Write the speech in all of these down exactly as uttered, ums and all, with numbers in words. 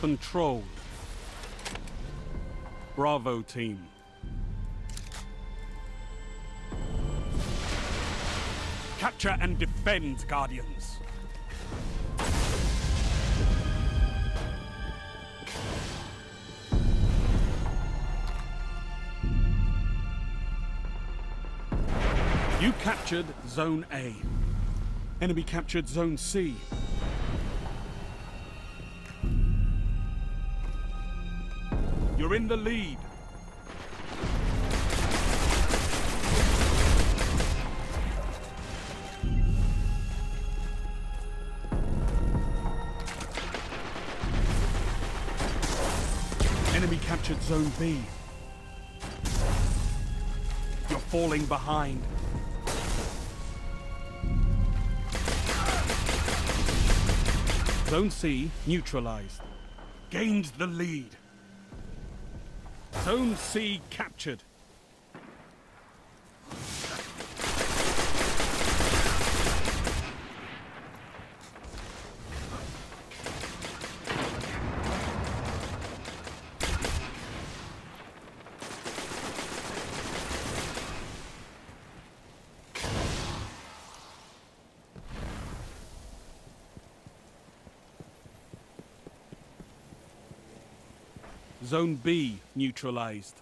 Control. Bravo team. Capture and defend, Guardians. You captured Zone A. Enemy captured Zone C. You're in the lead. Enemy captured Zone B. You're falling behind. Zone C neutralized. Gained the lead. Zone C captured. Zone B neutralized.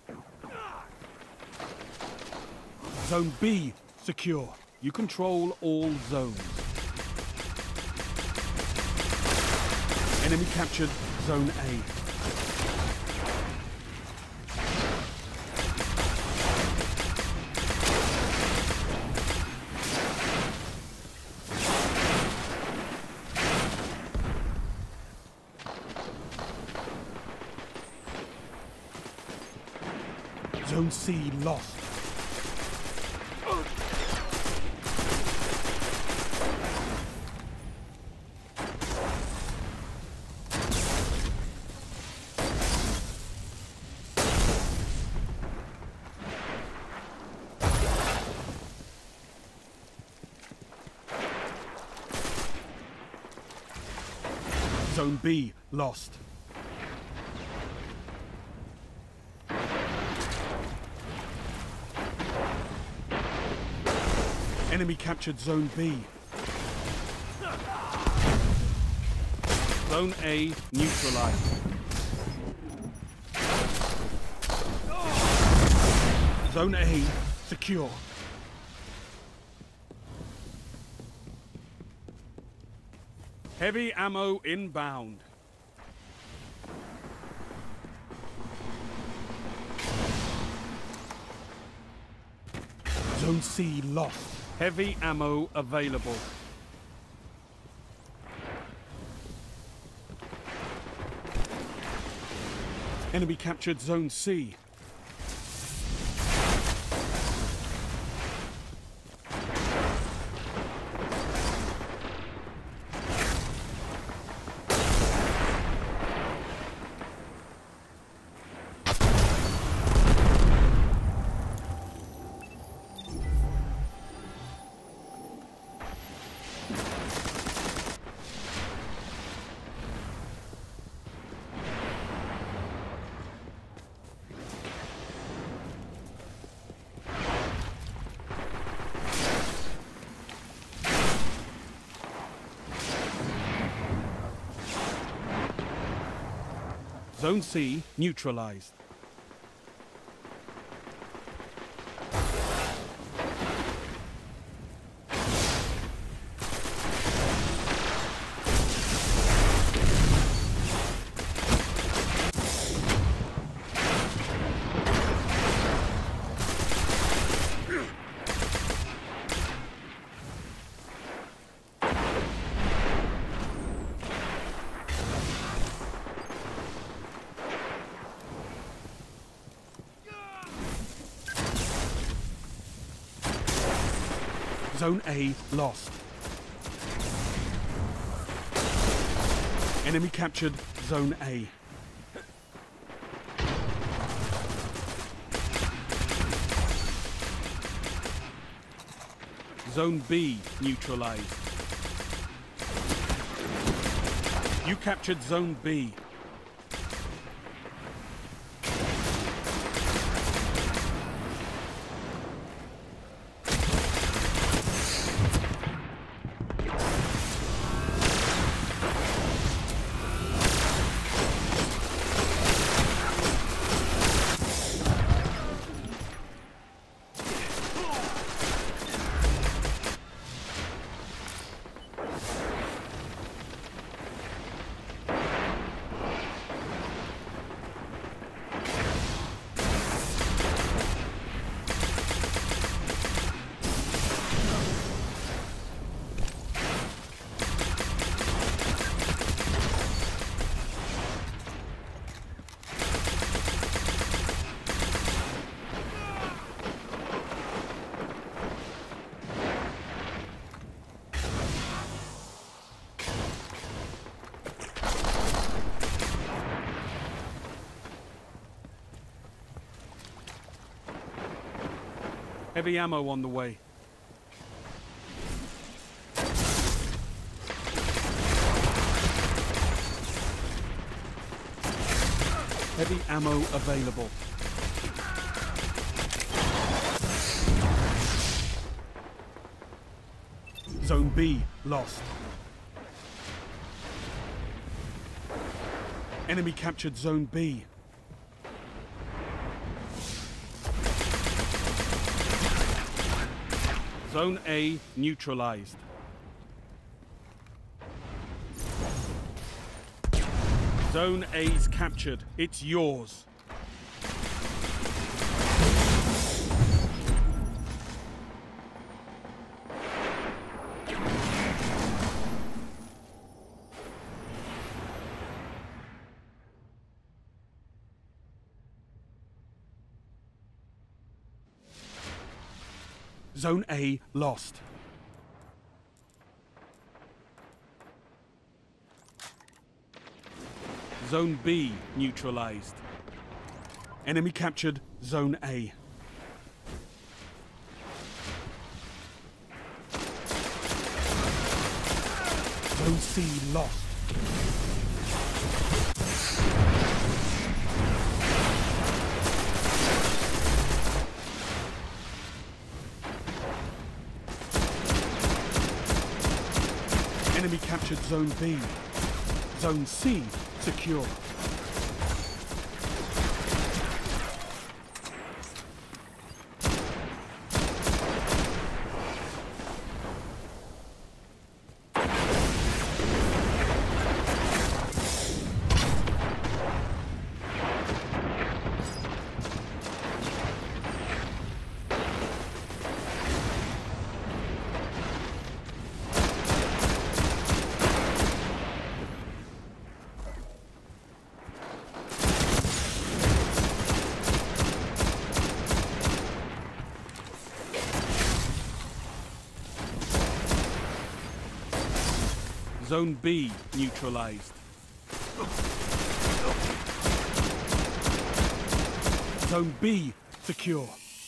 Zone B secure. You control all zones. Enemy captured Zone A. Zone C lost. Zone B lost. Enemy captured Zone B. Zone A neutralized. Zone A secure. Heavy ammo inbound. Zone C lost. Heavy ammo available. Enemy captured Zone C. Zone C neutralized. Zone A lost. Enemy captured Zone A. Zone B neutralized. You captured Zone B. Heavy ammo on the way. Heavy ammo available. Zone B lost. Enemy captured Zone B. Zone A neutralized. Zone A's captured. It's yours. Zone A lost. Zone B neutralized. Enemy captured Zone A. Zone C lost. Enemy captured Zone B. Zone C secure. Zone B neutralized. Zone B secure.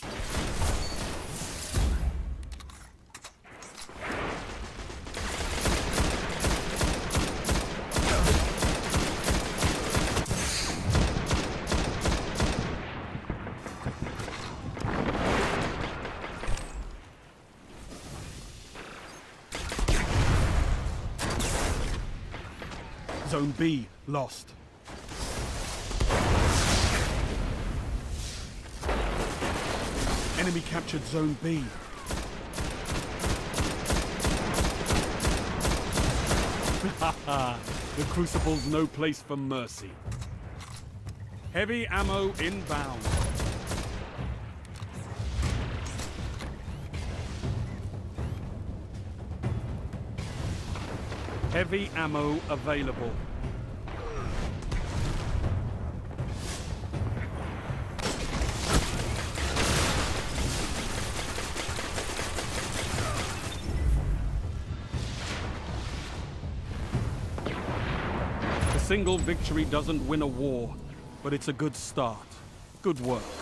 Zone B lost. Enemy captured Zone B. Haha, the Crucible's no place for mercy. Heavy ammo inbound. Heavy ammo available. A single victory doesn't win a war, but it's a good start. Good work.